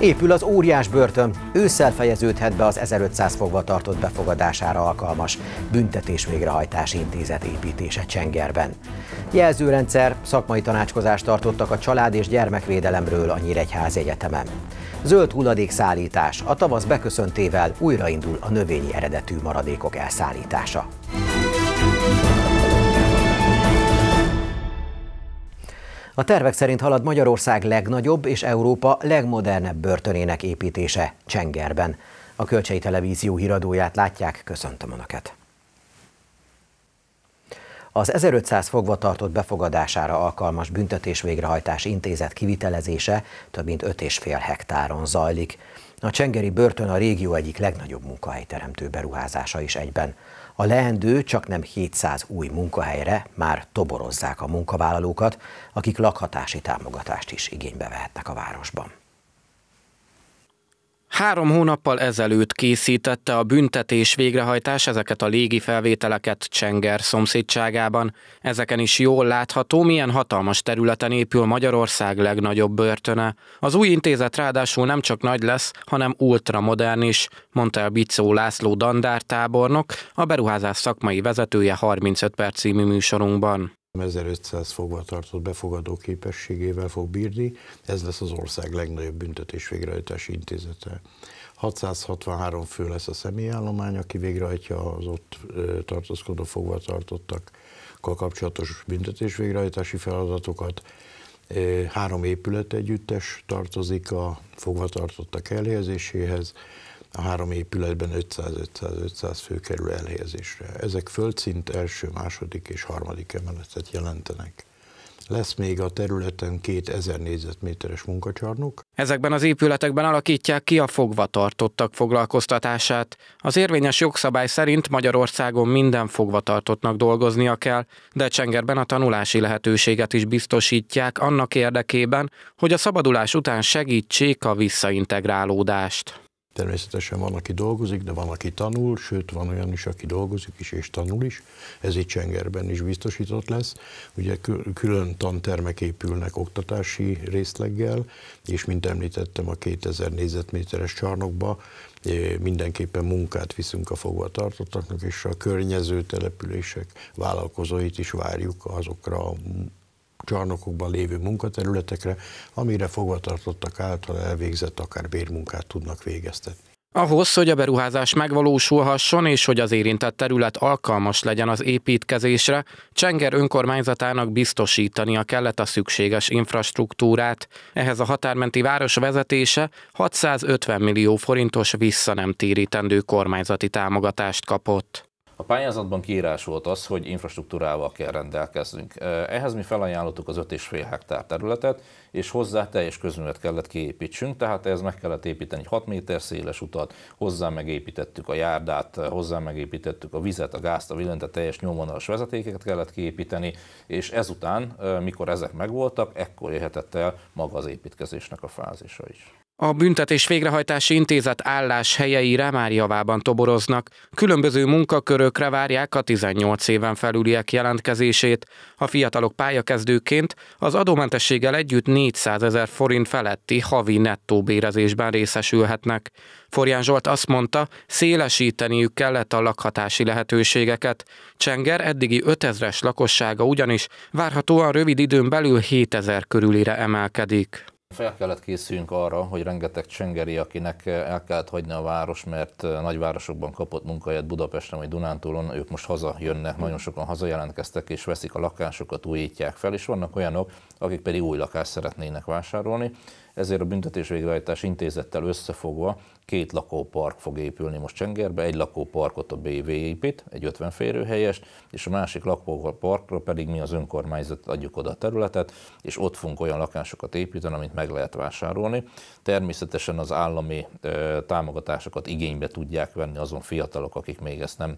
Épül az óriás börtön, ősszel fejeződhet be az 1500 fogva tartott befogadására alkalmas büntetés végrehajtási intézet építése Csengerben. Jelzőrendszer, szakmai tanácskozást tartottak a család- és gyermekvédelemről a Nyíregyházi Egyetemen. Zöld hulladékszállítás, a tavasz beköszöntével újraindul a növényi eredetű maradékok elszállítása. A tervek szerint halad Magyarország legnagyobb és Európa legmodernebb börtönének építése Csengerben. A Kölcsei Televízió híradóját látják, köszöntöm Önöket! Az 1500 fogva tartott befogadására alkalmas büntetés-végrehajtási intézet kivitelezése több mint 5,5 hektáron zajlik. A csengeri börtön a régió egyik legnagyobb munkahelyteremtő beruházása is egyben. A leendő csaknem 700 új munkahelyre már toborozzák a munkavállalókat, akik lakhatási támogatást is igénybe vehetnek a városban. 3 hónappal ezelőtt készítette a büntetés végrehajtás ezeket a légi felvételeket Csenger szomszédságában. Ezeken is jól látható, milyen hatalmas területen épül Magyarország legnagyobb börtöne. Az új intézet ráadásul nem csak nagy lesz, hanem ultramodern is, mondta el Bicó László dandártábornok, a beruházás szakmai vezetője 35 perc című műsorunkban. 1500 fogva tartott befogadó képességével fog bírni, ez lesz az ország legnagyobb büntetés végrehajtási intézete. 663 fő lesz a személyállomány, aki végrehajtja az ott tartózkodó fogva tartottakkal kapcsolatos büntetés végrehajtási feladatokat. 3 épületegyüttes tartozik a fogva tartottak elhelyezéséhez, a 3 épületben 500-500 fő kerül elhelyezésre. Ezek földszint első, második és harmadik emeletet jelentenek. Lesz még a területen 2000 négyzetméteres munkacsarnok. Ezekben az épületekben alakítják ki a fogvatartottak foglalkoztatását. Az érvényes jogszabály szerint Magyarországon minden fogvatartottnak dolgoznia kell, de Csengerben a tanulási lehetőséget is biztosítják annak érdekében, hogy a szabadulás után segítsék a visszaintegrálódást. Természetesen van, aki dolgozik, de van, aki tanul, sőt, van olyan is, aki dolgozik is és tanul is. Ez itt Csengerben is biztosított lesz. Ugye külön tantermek épülnek oktatási részleggel, és mint említettem, a 2000 négyzetméteres csarnokba mindenképpen munkát viszünk a fogvatartottaknak, és a környező települések vállalkozóit is várjuk azokra a csarnokokban lévő munkaterületekre, amire fogvatartottak által elvégzett akár bérmunkát tudnak végeztetni. Ahhoz, hogy a beruházás megvalósulhasson és hogy az érintett terület alkalmas legyen az építkezésre, Csenger önkormányzatának biztosítania kellett a szükséges infrastruktúrát. Ehhez a határmenti város vezetése 650 millió forintos visszanemtérítendő kormányzati támogatást kapott. A pályázatban kiírás volt az, hogy infrastruktúrával kell rendelkeznünk. Ehhez mi felajánlottuk az 5,5 hektár területet, és hozzá teljes közművet kellett kiépítsünk, tehát ehhez meg kellett építeni egy 6 méter széles utat, hozzá megépítettük a járdát, hozzá megépítettük a vizet, a gázt, a villanyt, a teljes nyomvonalas vezetékeket kellett kiépíteni, és ezután, mikor ezek megvoltak, ekkor jöhetett el maga az építkezésnek a fázisa is. A büntetés végrehajtási intézet álláshelyeire már javában toboroznak. Különböző munkakörökre várják a 18 éven felüliek jelentkezését. A fiatalok pályakezdőként az adómentességgel együtt 400 000 forint feletti havi nettó bérezésben részesülhetnek. Forján Zsolt azt mondta, szélesíteniük kellett a lakhatási lehetőségeket. Csenger eddigi 5000-es lakossága ugyanis várhatóan rövid időn belül 7000 körülire emelkedik. Fel kellett készüljünk arra, hogy rengeteg csengeri, akinek el kellett hagyni a város, mert nagyvárosokban kapott munkahelyet Budapesten vagy Dunántúlon, ők most hazajönnek, nagyon sokan hazajelentkeztek és veszik a lakásokat, újítják fel, és vannak olyanok, akik pedig új lakást szeretnének vásárolni. Ezért a büntetés végrehajtás intézettel összefogva 2 lakópark fog épülni most Csengerbe, egy lakóparkot a BV épít, egy 50 férőhelyest, és a másik lakóparkra pedig mi az önkormányzat adjuk oda a területet, és ott fogunk olyan lakásokat építeni, amit meg lehet vásárolni. Természetesen az állami támogatásokat igénybe tudják venni azon fiatalok, akik még ezt nem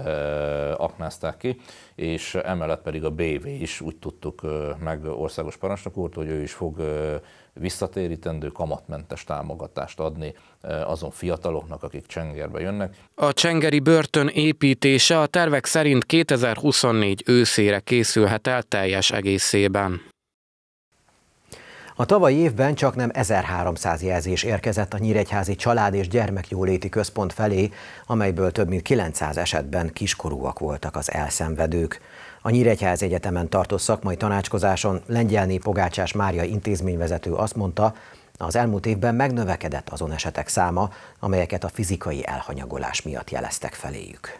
aknázták ki, és emellett pedig a BV is úgy tudtuk meg országos parancsnok úrtól, hogy ő is fog visszatérítendő kamatmentes támogatást adni azon fiataloknak, akik Csengerbe jönnek. A csengeri börtön építése a tervek szerint 2024 őszére készülhet el teljes egészében. A tavalyi évben csaknem 1300 jelzés érkezett a Nyíregyházi Család- és Gyermekjóléti Központ felé, amelyből több mint 900 esetben kiskorúak voltak az elszenvedők. A Nyíregyházi Egyetemen tartott szakmai tanácskozáson Lengyelné Pogácsás Mária intézményvezető azt mondta, az elmúlt évben megnövekedett azon esetek száma, amelyeket a fizikai elhanyagolás miatt jeleztek feléjük.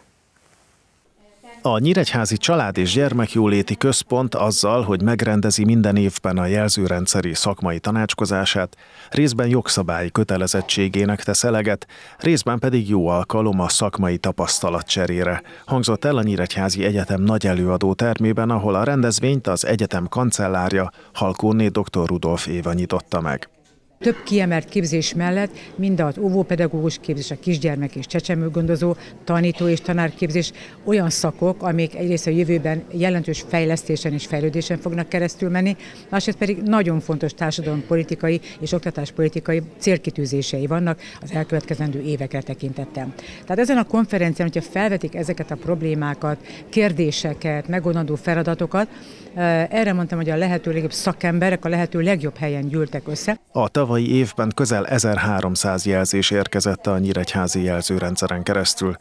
A Nyíregyházi Család- és Gyermekjóléti Központ azzal, hogy megrendezi minden évben a jelzőrendszeri szakmai tanácskozását, részben jogszabályi kötelezettségének tesz eleget, részben pedig jó alkalom a szakmai tapasztalatcserére. Hangzott el a Nyíregyházi Egyetem nagy előadó termében, ahol a rendezvényt az egyetem kancellárja, Halkóné dr. Rudolf Éva nyitotta meg. Több kiemelt képzés mellett mind az óvópedagógus képzés, a kisgyermek és csecsemőgondozó, tanító és tanárképzés olyan szakok, amik egyrészt a jövőben jelentős fejlesztésen és fejlődésen fognak keresztül menni, másrészt pedig nagyon fontos társadalompolitikai és oktatáspolitikai célkitűzései vannak az elkövetkezendő évekre tekintettel. Tehát ezen a konferencián, hogyha felvetik ezeket a problémákat, kérdéseket, megoldandó feladatokat, erre mondtam, hogy a lehető legjobb szakemberek a lehető legjobb helyen gyűltek össze. A tavalyi évben közel 1300 jelzés érkezett a nyíregyházi jelzőrendszeren keresztül.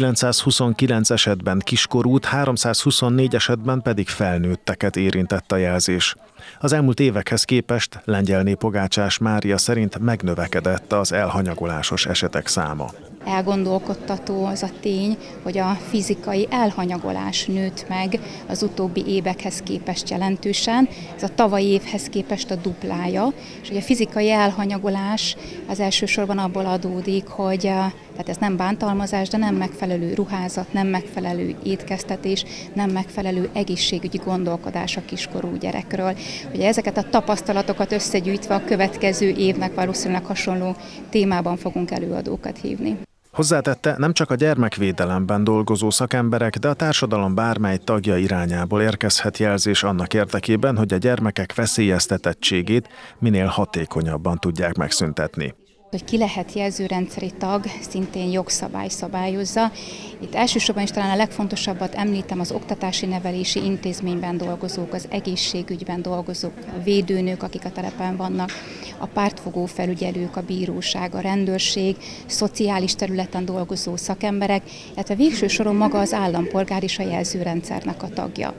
929 esetben kiskorút, 324 esetben pedig felnőtteket érintett a jelzés. Az elmúlt évekhez képest Lengyelné Pogácsás Mária szerint megnövekedett az elhanyagolásos esetek száma. Elgondolkodtató az a tény, hogy a fizikai elhanyagolás nőtt meg az utóbbi évekhez képest jelentősen. Ez a tavalyi évhez képest a duplája, és hogy a fizikai elhanyagolás az elsősorban abból adódik, hogy tehát ez nem bántalmazás, de nem megfelelő ruházat, nem megfelelő étkeztetés, nem megfelelő egészségügyi gondolkodás a kiskorú gyerekről. Ugye ezeket a tapasztalatokat összegyűjtve a következő évnek valószínűleg hasonló témában fogunk előadókat hívni. Hozzátette, nem csak a gyermekvédelemben dolgozó szakemberek, de a társadalom bármely tagja irányából érkezhet jelzés annak érdekében, hogy a gyermekek veszélyeztetettségét minél hatékonyabban tudják megszüntetni. Hogy ki lehet jelzőrendszeri tag, szintén jogszabály szabályozza. Itt elsősorban is talán a legfontosabbat említem, az oktatási nevelési intézményben dolgozók, az egészségügyben dolgozók, a védőnők, akik a telepen vannak, a pártfogó felügyelők, a bíróság, a rendőrség, szociális területen dolgozó szakemberek, illetve végső soron maga az állampolgár is a jelzőrendszernek a tagja.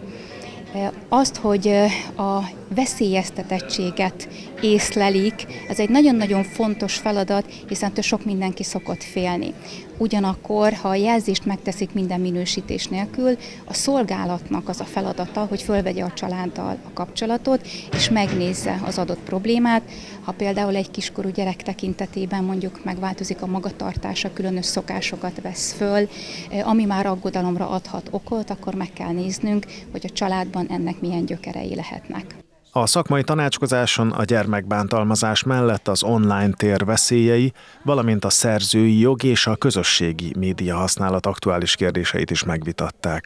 Azt, hogy a veszélyeztetettséget észlelik, ez egy nagyon-nagyon fontos feladat, hiszen sok mindenki szokott félni. Ugyanakkor, ha a jelzést megteszik minden minősítés nélkül, a szolgálatnak az a feladata, hogy fölvegye a családdal a kapcsolatot, és megnézze az adott problémát. Ha például egy kiskorú gyerek tekintetében mondjuk megváltozik a magatartása, különös szokásokat vesz föl, ami már aggodalomra adhat okot, akkor meg kell néznünk, hogy a családban ennek milyen gyökerei lehetnek. A szakmai tanácskozáson a gyermekbántalmazás mellett az online tér veszélyei, valamint a szerzői jog és a közösségi média használat aktuális kérdéseit is megvitatták.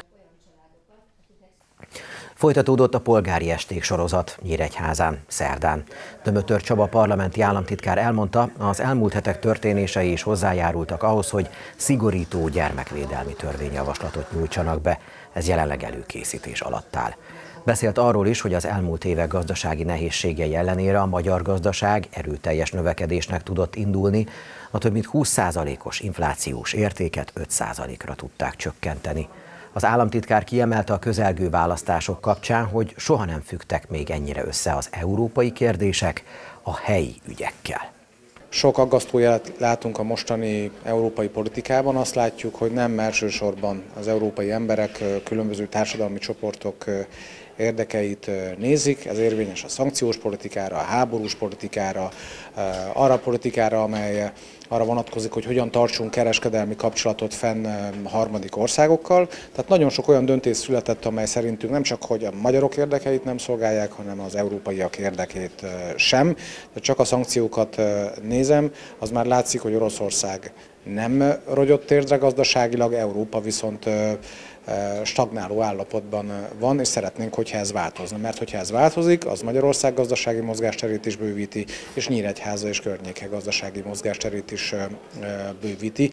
Folytatódott a polgári esték sorozat Nyíregyházán szerdán. Dömötör Csaba parlamenti államtitkár elmondta, az elmúlt hetek történései is hozzájárultak ahhoz, hogy szigorító gyermekvédelmi törvényjavaslatot nyújtsanak be. Ez jelenleg előkészítés alatt áll. Beszélt arról is, hogy az elmúlt évek gazdasági nehézségei ellenére a magyar gazdaság erőteljes növekedésnek tudott indulni, a több mint 20%-os inflációs értéket 5%-ra tudták csökkenteni. Az államtitkár kiemelte a közelgő választások kapcsán, hogy soha nem függtek még ennyire össze az európai kérdések a helyi ügyekkel. Sok aggasztó jelet látunk a mostani európai politikában. Azt látjuk, hogy nem elsősorban az európai emberek, különböző társadalmi csoportok érdekeit nézik. Ez érvényes a szankciós politikára, a háborús politikára, arra a politikára, amely arra vonatkozik, hogy hogyan tartsunk kereskedelmi kapcsolatot fenn harmadik országokkal. Tehát nagyon sok olyan döntés született, amely szerintünk nem csak hogy a magyarok érdekeit nem szolgálják, hanem az európaiak érdekét sem. De csak a szankciókat nézem, az már látszik, hogy Oroszország nem rogyott térdre gazdaságilag, Európa viszont stagnáló állapotban van, és szeretnénk, hogyha ez változna. Mert hogyha ez változik, az Magyarország gazdasági mozgásterét is bővíti, és Nyíregyháza és környéke gazdasági mozgásterét is bővíti.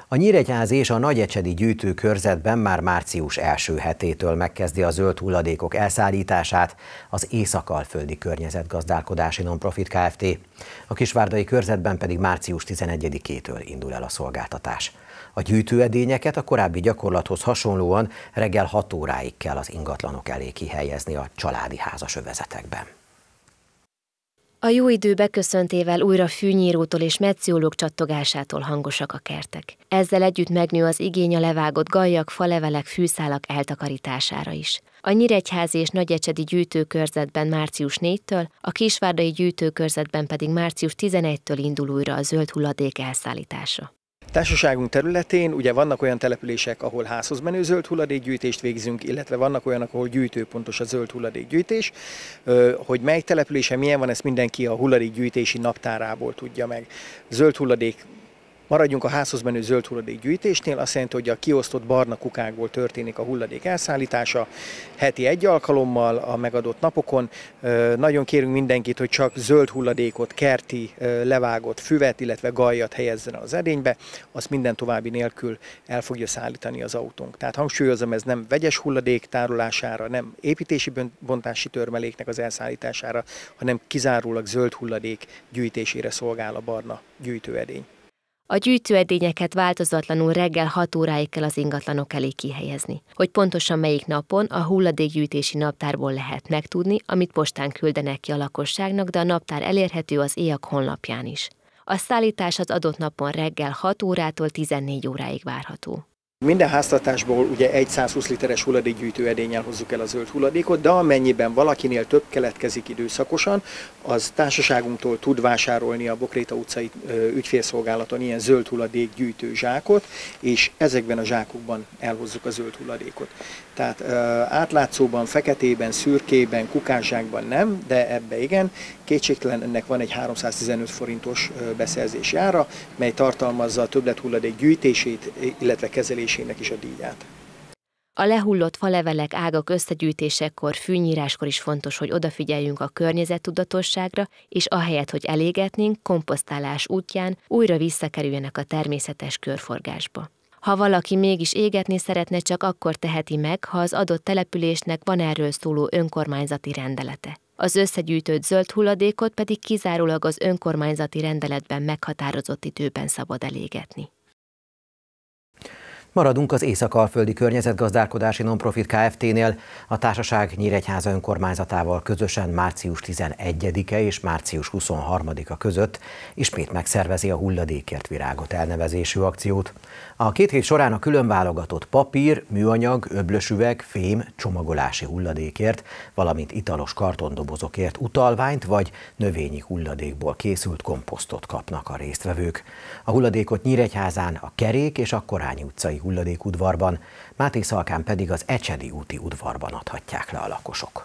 A nyíregyházi és a nagyecsedi gyűjtőkörzetben már március első hetétől megkezdi a zöld hulladékok elszállítását az Észak-Alföldi Környezetgazdálkodási Nonprofit Kft. A kisvárdai körzetben pedig március 11-től indul el a szolgáltatás. A gyűjtőedényeket a korábbi gyakorlathoz hasonlóan reggel 6 óráig kell az ingatlanok elé kihelyezni a családi házasövezetekben. A jó idő beköszöntével újra fűnyírótól és metszőlók csattogásától hangosak a kertek. Ezzel együtt megnő az igény a levágott gajak, falevelek, fűszálak eltakarítására is. A nyíregyházi és nagyecsedi gyűjtőkörzetben március 4-től, a kisvárdai gyűjtőkörzetben pedig március 11-től indul újra a zöld hulladék elszállítása. Társaságunk területén ugye vannak olyan települések, ahol házhoz menő zöld hulladékgyűjtést végzünk, illetve vannak olyanok, ahol gyűjtőpontos a zöld hulladékgyűjtés. Hogy mely településen milyen van, ezt mindenki a hulladékgyűjtési naptárából tudja meg. Zöld hulladék, maradjunk a házhoz menő zöld hulladékgyűjtésnél, azt jelenti, hogy a kiosztott barna kukákból történik a hulladék elszállítása heti 1 alkalommal a megadott napokon. Nagyon kérünk mindenkit, hogy csak zöld hulladékot, kerti, levágott füvet, illetve gajat helyezzen az edénybe, azt minden további nélkül el fogja szállítani az autónk. Tehát hangsúlyozom, ez nem vegyes hulladék tárolására, nem építési bontási törmeléknek az elszállítására, hanem kizárólag zöld hulladék gyűjtésére szolgál a barna gyűjtőedény. A gyűjtőedényeket változatlanul reggel 6 óráig kell az ingatlanok elé kihelyezni. Hogy pontosan melyik napon, a hulladékgyűjtési naptárból lehet megtudni, amit postán küldenek ki a lakosságnak, de a naptár elérhető az EAK honlapján is. A szállítás az adott napon reggel 6 órától 14 óráig várható. Minden háztartásból ugye egy 120 literes hulladékgyűjtő edénnyel hozzuk el a zöld hulladékot, de amennyiben valakinél több keletkezik időszakosan, az társaságunktól tud vásárolni a Bokréta utcai ügyfélszolgálaton ilyen zöld hulladékgyűjtő zsákot, és ezekben a zsákokban elhozzuk a zöld hulladékot. Tehát átlátszóban, feketében, szürkében, kukászsákban nem, de ebbe igen. Kétségtelen ennek van egy 315 forintos beszerzési ára, mely tartalmazza a többlet-hulladék gyűjtését, illetve kezelésének is a díját. A lehullott falevelek, ágak összegyűjtésekor, fűnyíráskor is fontos, hogy odafigyeljünk a környezettudatosságra, és ahelyett, hogy elégetnénk, komposztálás útján újra visszakerüljenek a természetes körforgásba. Ha valaki mégis égetni szeretne, csak akkor teheti meg, ha az adott településnek van erről szóló önkormányzati rendelete. Az összegyűjtött zöld hulladékot pedig kizárólag az önkormányzati rendeletben meghatározott időben szabad elégetni. Maradunk az Észak-Alföldi Környezetgazdálkodási Nonprofit Kft-nél. A társaság Nyíregyháza önkormányzatával közösen március 11-e és március 23-a között ismét megszervezi a Hulladékért Virágot elnevezésű akciót. A 2 hét során a különválogatott papír, műanyag, öblösüveg, fém, csomagolási hulladékért, valamint italos kartondobozokért utalványt vagy növényi hulladékból készült komposztot kapnak a résztvevők. A hulladékot Nyíregyházán a Kerék és a Korányi utcai hulladékudvarban, Mátészalkán pedig az Ecsedi úti udvarban adhatják le a lakosok.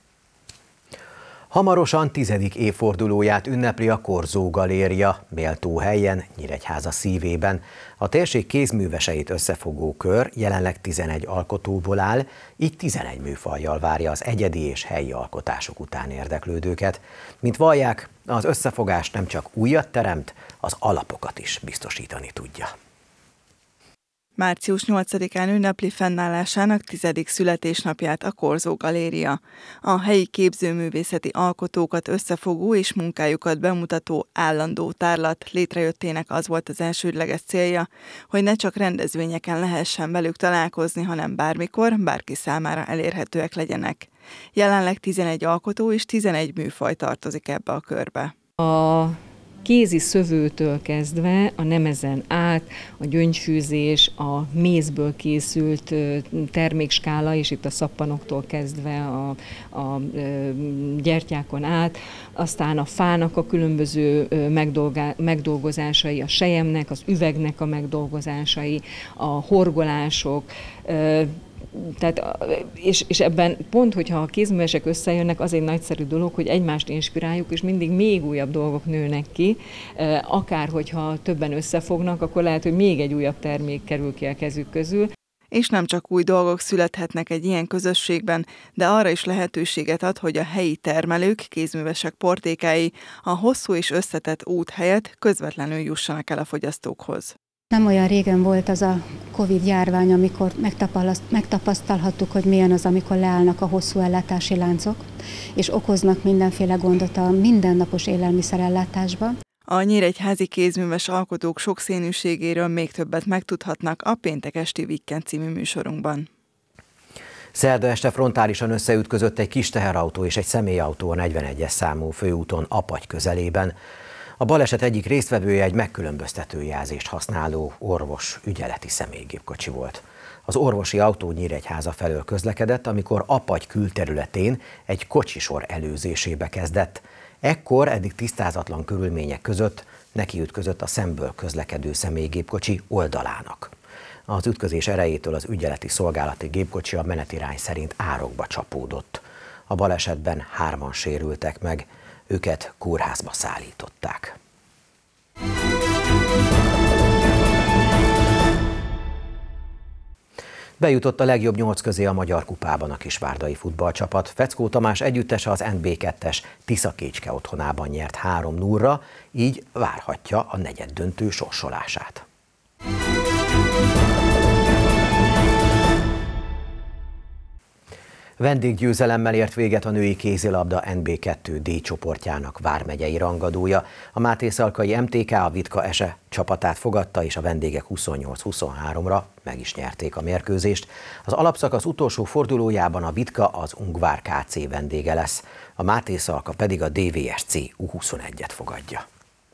Hamarosan 10. évfordulóját ünnepli a Korzó Galéria, méltó helyen, Nyíregyháza szívében. A térség kézműveseit összefogó kör jelenleg 11 alkotóból áll, így 11 műfajjal várja az egyedi és helyi alkotások után érdeklődőket. Mint vallják, az összefogás nem csak újat teremt, az alapokat is biztosítani tudja. Március 8-án ünnepli fennállásának 10. születésnapját a Korzó Galéria. A helyi képzőművészeti alkotókat összefogó és munkájukat bemutató állandó tárlat létrejöttének az volt az elsődleges célja, hogy ne csak rendezvényeken lehessen velük találkozni, hanem bármikor, bárki számára elérhetőek legyenek. Jelenleg 11 alkotó és 11 műfaj tartozik ebbe a körbe. A kézi szövőtől kezdve a nemezen át, a gyöngyfűzés, a mézből készült termékskála, és itt a szappanoktól kezdve a gyertyákon át, aztán a fának a különböző megdolgozásai, a selyemnek, az üvegnek a megdolgozásai, a horgolások, tehát, és ebben pont, hogyha a kézművesek összejönnek, az egy nagyszerű dolog, hogy egymást inspiráljuk, és mindig még újabb dolgok nőnek ki. Akár, hogyha többen összefognak, akkor lehet, hogy még egy újabb termék kerül ki a kezük közül. És nem csak új dolgok születhetnek egy ilyen közösségben, de arra is lehetőséget ad, hogy a helyi termelők, kézművesek portékái a hosszú és összetett út helyett közvetlenül jussanak el a fogyasztókhoz. Nem olyan régen volt az a Covid járvány, amikor megtapasztalhattuk, hogy milyen az, amikor leállnak a hosszú ellátási láncok, és okoznak mindenféle gondot a mindennapos élelmiszerellátásban. A nyíregyházi kézműves alkotók sokszínűségéről még többet megtudhatnak a Péntek esti Weekend című műsorunkban. Szerda este frontálisan összeütközött egy kis teherautó és egy személyautó a 41-es számú főúton Apagy közelében. A baleset egyik résztvevője egy megkülönböztető jelzést használó orvos ügyeleti személygépkocsi volt. Az orvosi autó Nyíregyháza felől közlekedett, amikor Apagy külterületén egy kocsisor előzésébe kezdett. Ekkor eddig tisztázatlan körülmények között nekiütközött a szemből közlekedő személygépkocsi oldalának. Az ütközés erejétől az ügyeleti szolgálati gépkocsi a menetirány szerint árokba csapódott. A balesetben 3-an sérültek meg, őket kórházba szállították. Bejutott a legjobb 8 közé a Magyar Kupában a kisvárdai futballcsapat. Feckó Tamás együttese az NB2-es Tiszakécske otthonában nyert 3-0-ra, így várhatja a negyeddöntő sorsolását. Vendéggyőzelemmel ért véget a női kézilabda NB2 D csoportjának vármegyei rangadója. A mátészalkai MTK a Vitka Ese csapatát fogadta, és a vendégek 28-23-ra meg is nyerték a mérkőzést. Az alapszakasz utolsó fordulójában a Vitka az Ungvár KC vendége lesz, a Mátészalka pedig a DVSC U21-et fogadja.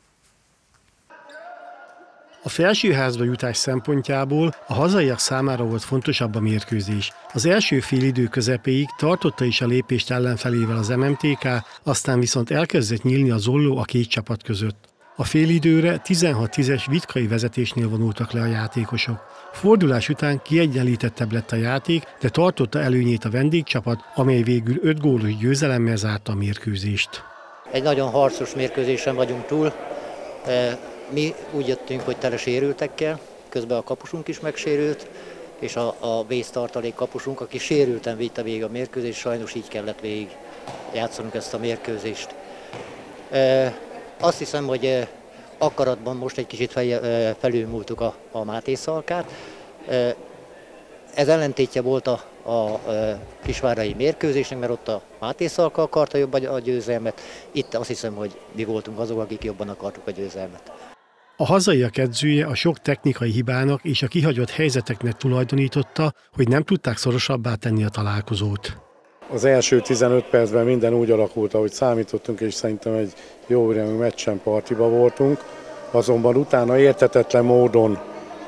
A felsőházba jutás szempontjából a hazaiak számára volt fontosabb a mérkőzés. Az első félidő közepéig tartotta is a lépést ellenfelével az MMTK, aztán viszont elkezdett nyílni a zolló a két csapat között. A félidőre 16-10-es vitkai vezetésnél vonultak le a játékosok. Fordulás után kiegyenlítettebb lett a játék, de tartotta előnyét a vendégcsapat, amely végül 5 gólos győzelemmel zárta a mérkőzést. Egy nagyon harcos mérkőzésen vagyunk túl. Mi úgy jöttünk, hogy tele sérültekkel, közben a kapusunk is megsérült, és a vésztartalék kapusunk, aki sérülten vitte végig a mérkőzést, sajnos így kellett végig játszanunk ezt a mérkőzést. Azt hiszem, hogy akaratban most egy kicsit felülmúltuk a Mátészalkát. Ez ellentétje volt a kisvárdai mérkőzésnek, mert ott a Mátészalka akarta jobban a győzelmet, itt azt hiszem, hogy mi voltunk azok, akik jobban akartuk a győzelmet. A hazaiak edzője a sok technikai hibának és a kihagyott helyzeteknek tulajdonította, hogy nem tudták szorosabbá tenni a találkozót. Az első 15 percben minden úgy alakult, ahogy számítottunk, és szerintem egy jó irányú meccsen partiba voltunk. Azonban utána érthetetlen módon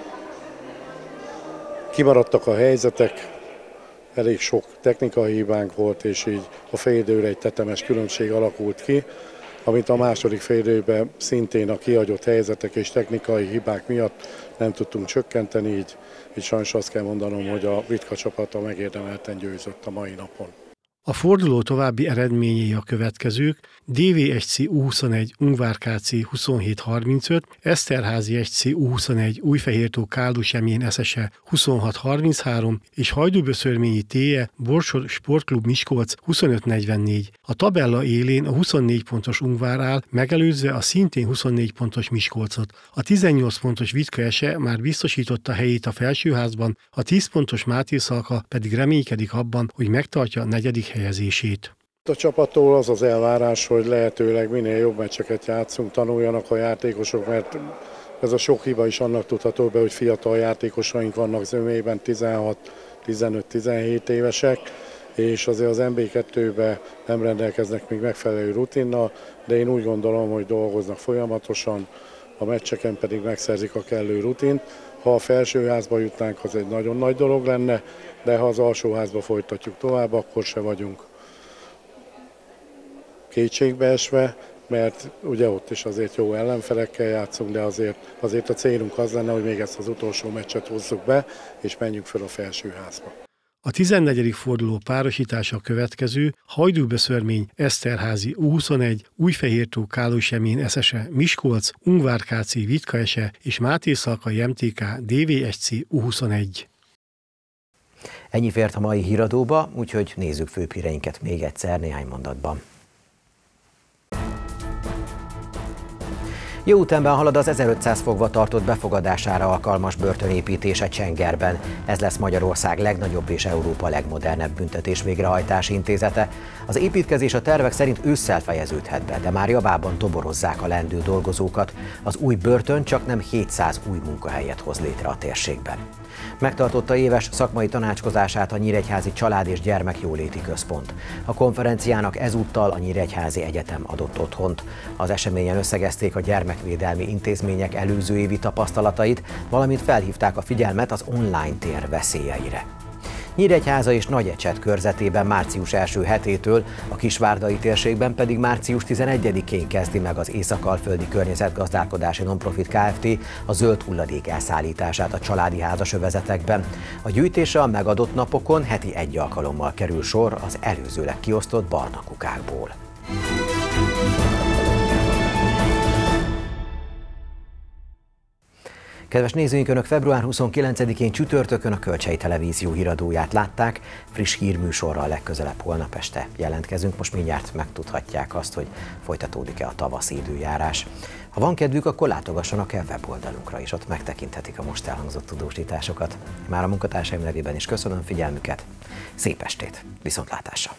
kimaradtak a helyzetek, elég sok technikai hibánk volt, és így a félidőre egy tetemes különbség alakult ki, amit a második félidőben szintén a kihagyott helyzetek és technikai hibák miatt nem tudtunk csökkenteni, így sajnos azt kell mondanom, hogy a Vitka csapata megérdemelten győzött a mai napon. A forduló további eredményei a következők: DVSC U21 Ungvár KC 27-35, Eszterházi SC U21 Újfehértó Kálus Emjén SSE 26-33 és Hajdúböszörményi TE Borsod Sportklub Miskolc 25-44. A tabella élén a 24 pontos Ungvár áll, megelőzve a szintén 24 pontos Miskolcot. A 18 pontos Vitka Ese már biztosította helyét a felsőházban, a 10 pontos Mátészalka pedig reménykedik abban, hogy megtartja a negyedik helyezését. A csapattól az az elvárás, hogy lehetőleg minél jobb meccseket játszunk, tanuljanak a játékosok, mert ez a sok hiba is annak tudható be, hogy fiatal játékosaink vannak zömében, 16-15-17 évesek, és azért az NB2-ben nem rendelkeznek még megfelelő rutinnal, de én úgy gondolom, hogy dolgoznak folyamatosan, a meccseken pedig megszerzik a kellő rutint. Ha a felsőházba jutnánk, az egy nagyon nagy dolog lenne, de ha az alsóházba folytatjuk tovább, akkor se vagyunk kétségbeesve, mert ugye ott is azért jó ellenfelekkel játszunk, de azért a célunk az lenne, hogy még ezt az utolsó meccset hozzuk be, és menjünk fel a felsőházba. A 14. forduló párosítása a következő: Hajdúböszörmény Eszterházi U21, Újfehértó Kálus Emjén SSE Miskolc, Ungvár KC Vitka Ese és Mátészalkai MTK DVSC U21. Ennyi fért a mai híradóba, úgyhogy nézzük főbb híreinket még egyszer néhány mondatban. Jó útemben halad az 1500 fogva tartott befogadására alkalmas börtönépítése Csengerben. Ez lesz Magyarország legnagyobb és Európa legmodernebb büntetés végrehajtási intézete. Az építkezés a tervek szerint ősszel fejeződhet be, de már javában toborozzák a leendő dolgozókat. Az új börtön csaknem 700 új munkahelyet hoz létre a térségben. Megtartotta éves szakmai tanácskozását a Nyíregyházi Család- és Gyermekjóléti Központ. A konferenciának ezúttal a Nyíregyházi Egyetem adott otthont. Az eseményen összegezték a gyermekvédelmi intézmények előző évi tapasztalatait, valamint felhívták a figyelmet az online tér veszélyeire. Nyíregyháza és Nagyecset körzetében március első hetétől, a Kisvárdai térségben pedig március 11-én kezdi meg az Észak-Alföldi Környezetgazdálkodási Nonprofit Kft. A zöld hulladék elszállítását a családi házasövezetekben. A gyűjtésre a megadott napokon heti egy alkalommal kerül sor az előzőleg kiosztott barna kukákból. Kedves nézőink, Önök február 29-én csütörtökön a Kölcsei Televízió híradóját látták. Friss hírműsorral legközelebb holnap este jelentkezünk. Most mindjárt megtudhatják azt, hogy folytatódik-e a tavaszi időjárás. Ha van kedvük, akkor látogassanak el weboldalunkra is, ott megtekinthetik a most elhangzott tudósításokat. Már a munkatársaim nevében is köszönöm figyelmüket. Szép estét, viszontlátásra!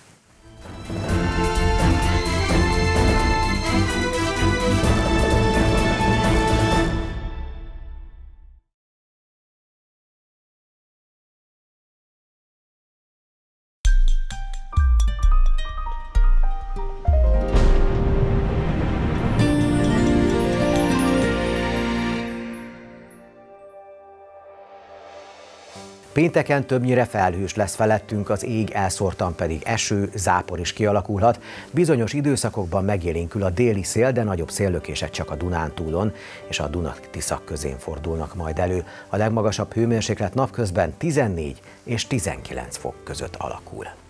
Pénteken többnyire felhős lesz felettünk, az ég elszórtan pedig eső, zápor is kialakulhat. Bizonyos időszakokban megélénkül a déli szél, de nagyobb széllökések csak a Dunántúlon és a Duna-Tisza közén fordulnak majd elő. A legmagasabb hőmérséklet napközben 14 és 19 fok között alakul.